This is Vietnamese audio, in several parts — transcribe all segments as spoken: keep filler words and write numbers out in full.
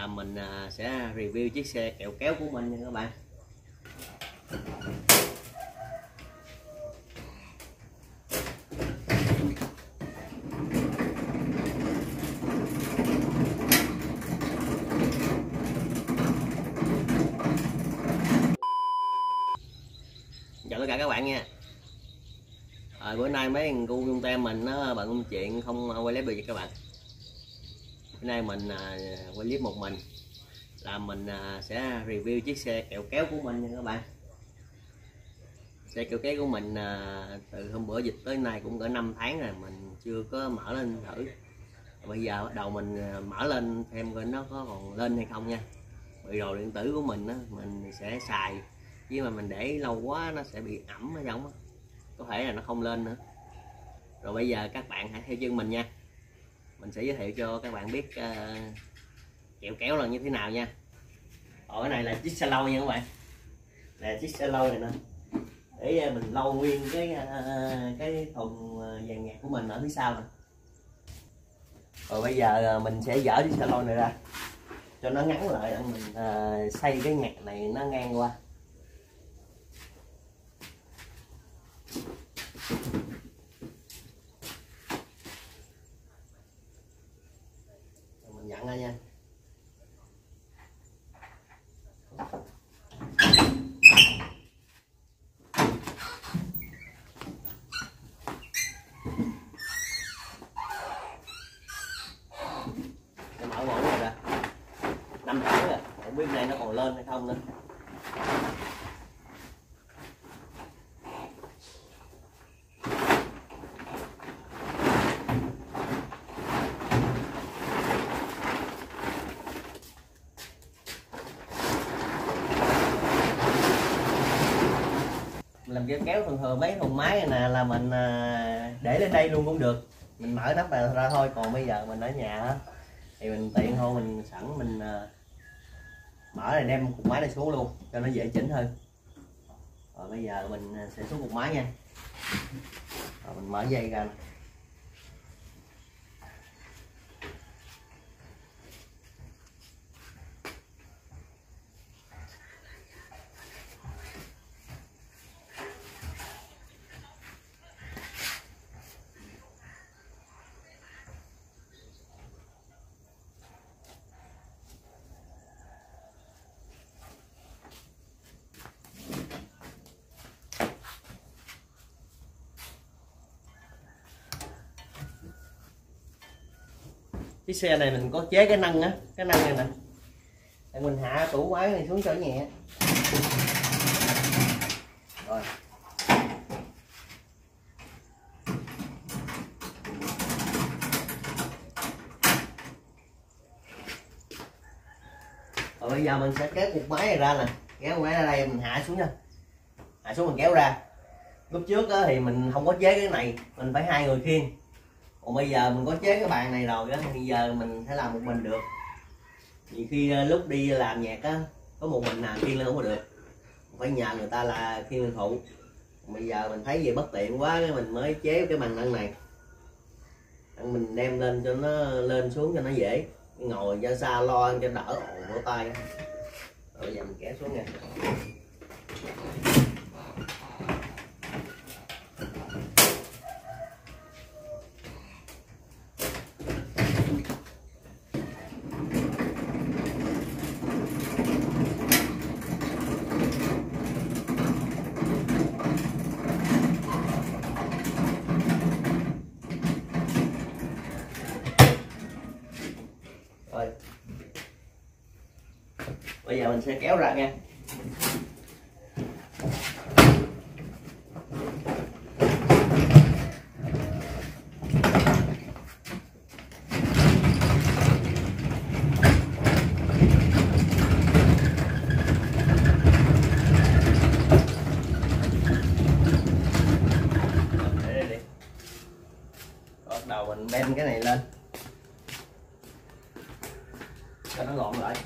là mình sẽ review chiếc xe kẹo kéo của mình nha các bạn. Chào tất cả các bạn nha. À, bữa nay mấy thằng cu trong tem mình nó bận chuyện không quay clip được cho các bạn. Bữa nay mình à, quay clip một mình là mình à, sẽ review chiếc xe kẹo kéo của mình nha các bạn. Xe kẹo kéo của mình à, từ hôm bữa dịch tới nay cũng cỡ năm tháng rồi mình chưa có mở lên thử. Bây giờ bắt đầu mình mở lên xem coi nó có còn lên hay không nha. Bị đồ điện tử của mình á, mình sẽ xài nhưng mà mình để lâu quá nó sẽ bị ẩm ở trong á, có thể là nó không lên nữa. Rồi bây giờ các bạn hãy theo chân mình nha, mình sẽ giới thiệu cho các bạn biết uh, kẹo kéo là như thế nào nha. Ở cái này là chiếc xe lâu nha các bạn, là chiếc xe lâu này nè, để mình lâu nguyên cái uh, cái thùng vàng nhạt của mình ở phía sau nè. Rồi bây giờ mình sẽ dỡ chiếc xe lâu này ra cho nó ngắn lại, mình uh, xây cái nhạc này nó ngang qua. Rồi mình dặn ra nha. Cái mở mẫu này ra năm tháng rồi, không biết này nó còn lên hay không nữa. Làm kéo kéo thường thường mấy thùng máy này nè là mình để lên đây luôn cũng được, mình mở nắp này ra thôi. Còn bây giờ mình ở nhà thì mình tiện thôi, mình sẵn mình mở này đem cục máy này xuống luôn cho nó dễ chỉnh hơn. Rồi bây giờ mình sẽ xuống cục máy nha. Rồi mình mở dây ra. Chiếc xe này mình có chế cái nâng á, cái nâng này nè, để mình hạ tủ máy này xuống cho nhẹ. Rồi. Rồi bây giờ mình sẽ kéo cục máy này ra nè, kéo máy ra đây mình hạ xuống nha, hạ xuống mình kéo ra. Lúc trước á, thì mình không có chế cái này, mình phải hai người khiêng. Còn bây giờ mình có chế cái bàn này rồi đó, bây giờ mình phải làm một mình được. Nhiều khi lúc đi làm nhạc á, có một mình nào khiêng lên không có được, phải nhờ người ta là khiêng lên phụ. Bây giờ mình thấy gì bất tiện quá, cái mình mới chế cái bàn nâng này, mình đem lên cho nó lên xuống cho nó dễ, ngồi ra xa lo cho đỡ ồn lỗ tai. Rồi bây giờ mình kéo xuống nha. Rồi bây giờ mình sẽ kéo ra nha. Bắt đầu mình bend cái này lên cho nó gọn lại.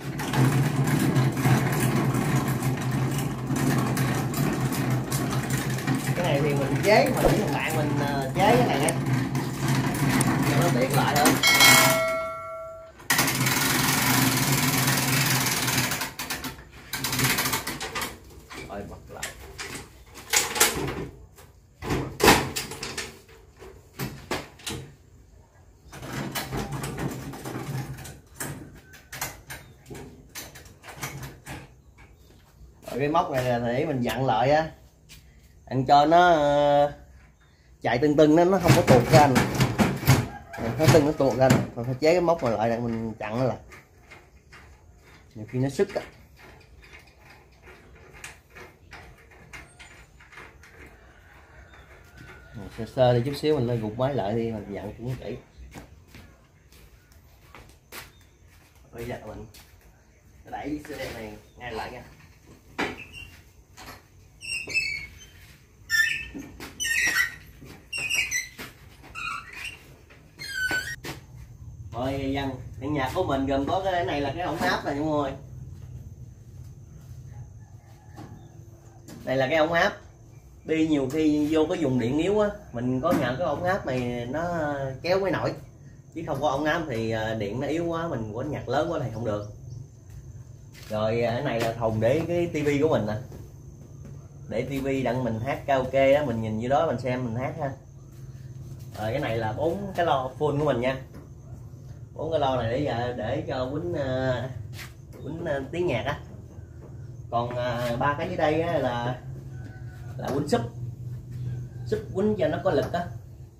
Cái này thì mình chế, mà những thằng bạn mình chế cái này nha cho nó tiện lại hơn. Cái móc này là để mình dặn lại á, ăn cho nó chạy tưng tưng, nó nó không có tuột ra nè, nó tưng nó tuột ra nè, còn phải chế cái móc này lại để mình chặn nó lại, nhiều khi nó sức á. Sơ sơ đi chút xíu mình lên gục máy lại đi, mình dặn cũng kỹ. Bây giờ mình đẩy xe đen này ngay lại nha. Rồi dân căn nhà của mình gồm có cái này là cái ống áp này mọi người. Đây là cái ống áp. Đi nhiều khi vô cái vùng điện yếu á, mình có nhờ cái ống áp này nó kéo mới nổi. Chứ không có ống áp thì điện nó yếu quá, mình có nhạc lớn quá thì không được. Rồi cái này là thùng để cái tivi của mình nè. Để tivi đặng mình hát karaoke á, mình nhìn như đó mình xem mình hát ha. Rồi cái này là bốn cái lo full của mình nha. Bốn cái lo này để để cho quýnh quýnh tiếng nhạc á. Còn ba cái dưới đây á là là quýnh súp. Súp quýnh cho nó có lực á.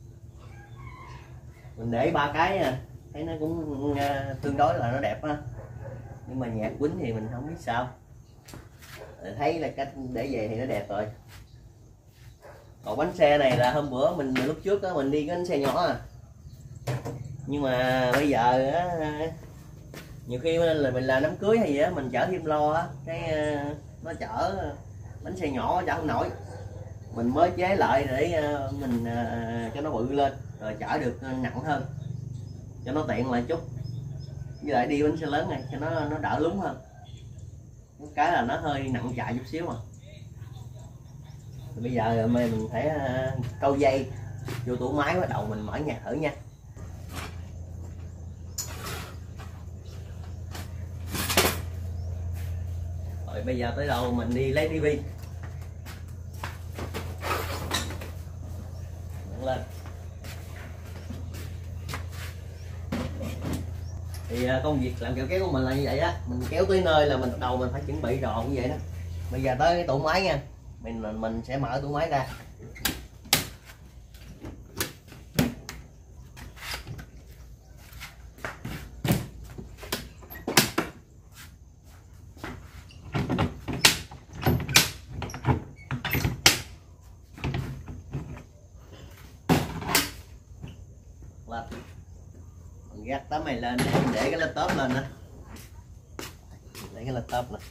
Mình để ba cái thấy nó cũng tương đối là nó đẹp á. Nhưng mà nhạc quýnh thì mình không biết sao. Thấy là cách để về thì nó đẹp rồi. Còn bánh xe này là hôm bữa mình lúc trước á mình đi cái bánh xe nhỏ à. Nhưng mà bây giờ á, nhiều khi là mình làm đám cưới hay gì á, mình chở thêm lo á, cái nó chở bánh xe nhỏ chở không nổi, mình mới chế lại để mình cho nó bự lên rồi chở được nặng hơn cho nó tiện lại chút, với lại đi bánh xe lớn này cho nó nó đỡ lúng hơn. Cái là nó hơi nặng chạy chút xíu mà. Rồi bây giờ mình phải câu dây vô tủ máy, bắt đầu mình mở nhạc thử nha. Rồi bây giờ tới đâu mình đi lấy tivi. Dẫn lên. Thì công việc làm kẹo kéo của mình là như vậy á, mình kéo tới nơi là mình bắt đầu mình phải chuẩn bị đồ như vậy đó. Bây giờ tới cái tủ máy nha, mình mình sẽ mở tủ máy ra. Mình gác tấm này lên để mình để cái laptop lên nè, để cái laptop nè.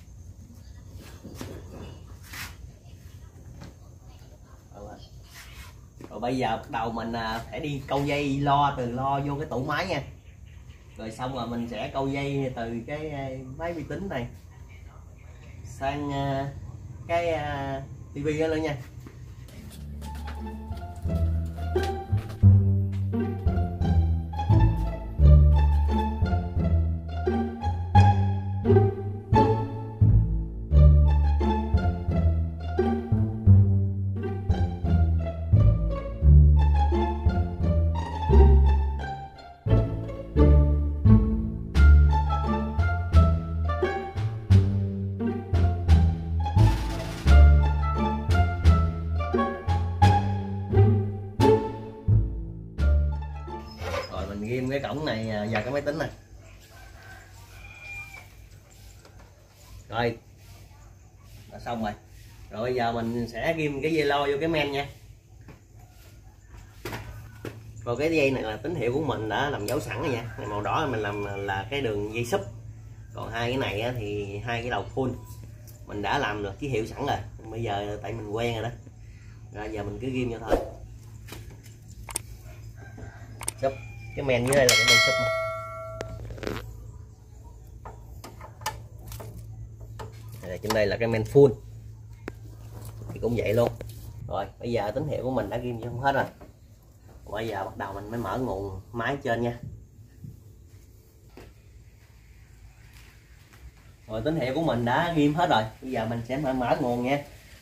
Rồi bây giờ bắt đầu mình phải đi câu dây lo, từ lo vô cái tủ máy nha. Rồi xong rồi mình sẽ câu dây từ cái máy vi tính này sang cái tivi đó luôn nha. Ghim cái cổng này vào cái máy tính này. Rồi là xong rồi. Rồi bây giờ mình sẽ ghim cái dây lo vô cái men nha. Rồi cái dây này là tín hiệu của mình đã làm dấu sẵn rồi nha. Màu đỏ mình làm là cái đường dây sub. Còn hai cái này thì hai cái đầu full mình đã làm được ký hiệu sẵn rồi. Bây giờ tại mình quen rồi đó. Rồi giờ mình cứ ghim vô thôi. Sub. Cái men dưới đây là cái men sub. Đây, trên đây là cái men full thì cũng vậy luôn. Rồi bây giờ tín hiệu của mình đã ghim xong hết rồi. Bây giờ bắt đầu mình mới mở nguồn máy trên nha. Rồi tín hiệu của mình đã ghim hết rồi. Bây giờ mình sẽ mở, mở nguồn nha.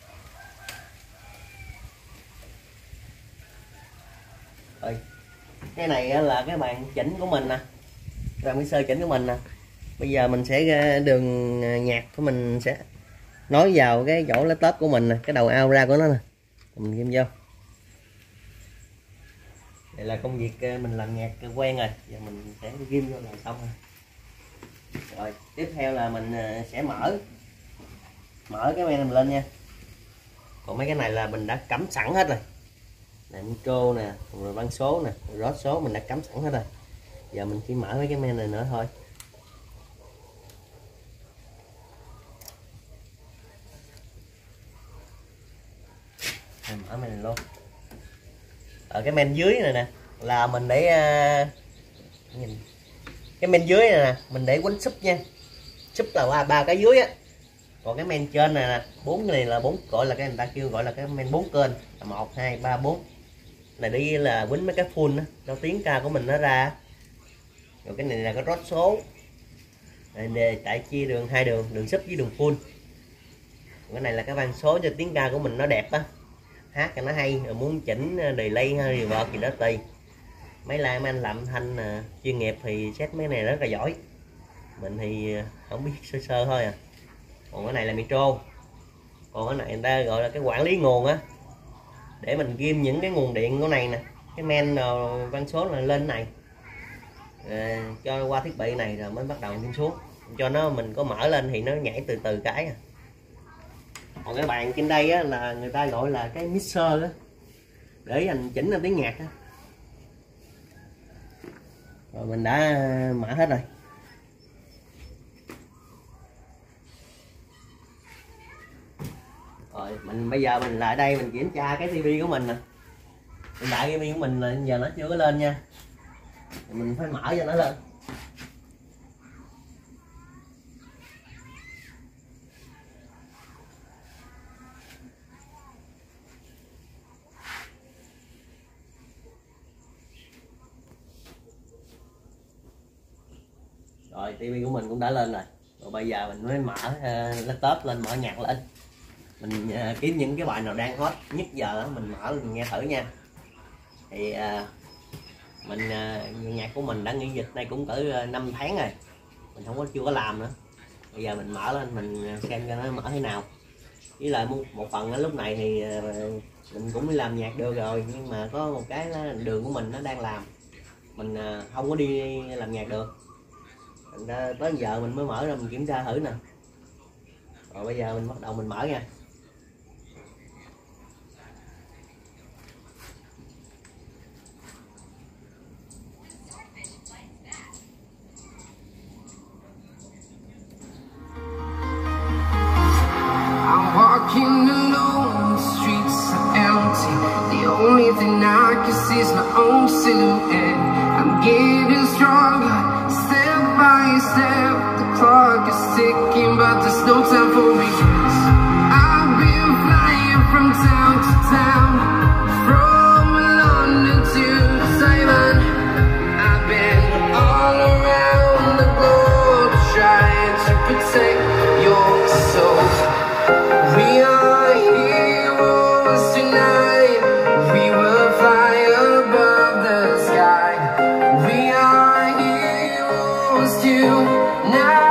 Rồi cái này là cái bàn chỉnh của mình nè, bàn mixer chỉnh của mình nè. Bây giờ mình sẽ đường nhạc của mình sẽ nối vào cái chỗ laptop của mình nè, cái đầu ao ra của nó nè, mình ghim vô. Đây là công việc mình làm nhạc quen rồi, giờ mình sẽ ghim vô là xong rồi. Rồi tiếp theo là mình sẽ mở mở cái men mình lên nha. Còn mấy cái này là mình đã cắm sẵn hết rồi nè, micro nè, rồi băng số nè, rồi rót số mình đã cắm sẵn hết rồi. Giờ mình chỉ mở mấy cái men này nữa thôi. Mình mở men này luôn. Ở cái men dưới này nè là mình để uh, nhìn cái men dưới này nè mình để quánh súp nha. Súp là ba ba cái dưới á. Còn cái men trên này nè, bốn cái này là bốn, gọi là cái người ta kêu gọi là cái men bốn kênh, là một hai ba bốn. Này đi là quýnh mấy cái full đó, cho tiếng ca của mình nó ra. Rồi cái này là cái rót số. Đây, đây, tại chia đường hai đường, đường sub với đường full. Cái này là cái van số cho tiếng ca của mình nó đẹp á, hát cho nó hay. Rồi muốn chỉnh delay hay reverb gì đó tùy. Mấy like mấy anh làm thanh uh, chuyên nghiệp thì set mấy này rất là giỏi, mình thì không biết sơ sơ thôi à. Còn cái này là micro, còn cái này người ta gọi là cái quản lý nguồn á, để mình ghim những cái nguồn điện của này nè, cái men van số là lên này à, cho qua thiết bị này rồi mới bắt đầu ghim xuống, cho nó mình có mở lên thì nó nhảy từ từ cái à. Còn cái bàn trên đây á, là người ta gọi là cái mixer á, để anh chỉnh lên tiếng nhạc á. Rồi mình đã mở hết rồi. Rồi mình bây giờ mình lại đây mình kiểm tra cái tivi của mình nè. Hiện tại tivi của mình là giờ nó chưa có lên nha, thì mình phải mở cho nó lên. Rồi tivi của mình cũng đã lên rồi. Rồi bây giờ mình mới mở uh, laptop lên, mở nhạc lên. Mình uh, kiếm những cái bài nào đang hot nhất giờ mình mở mình nghe thử nha. Thì uh, mình uh, nhạc của mình đã nghỉ dịch đây cũng cỡ uh, năm tháng rồi, mình không có chưa có làm nữa. Bây giờ mình mở lên mình xem cho nó mở thế nào. Với lại một, một phần lúc này thì uh, mình cũng đi làm nhạc được rồi, nhưng mà có một cái là đường của mình nó đang làm, mình uh, không có đi làm nhạc được. Thành ra tới giờ mình mới mở ra mình kiểm tra thử nè. Rồi bây giờ mình bắt đầu mình mở nha. I'm walking alone, the streets are empty. The only thing I can see is my own silhouette. I'm getting stronger. Step by step, the clock is ticking, but there's no time for me. I've been flying from town to town, from London to Taiwan. I've been all around the globe, trying to protect your soul. We are heroes tonight, we will fly above the sky. We are heroes tonight.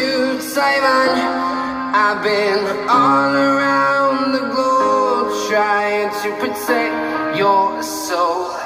to Taiwan. I've been all around the globe trying to protect your soul.